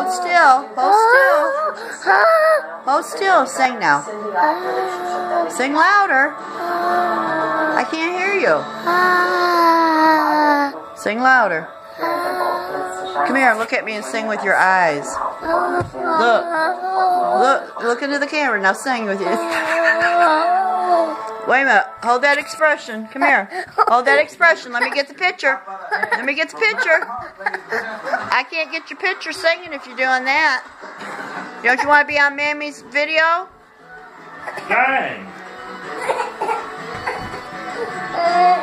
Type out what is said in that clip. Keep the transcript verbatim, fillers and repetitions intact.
Hold still. Hold still. Hold still. Sing now. Sing louder. I can't hear you. Sing louder. Come here, look at me and sing with your eyes. Look. Look. Look into the camera. Now sing with you. Wait a minute. Hold that expression. Come here. Hold that expression. Let me get the picture. Let me get the picture. I can't get your picture singing if you're doing that. Don't you want to be on Mammy's video? Dang.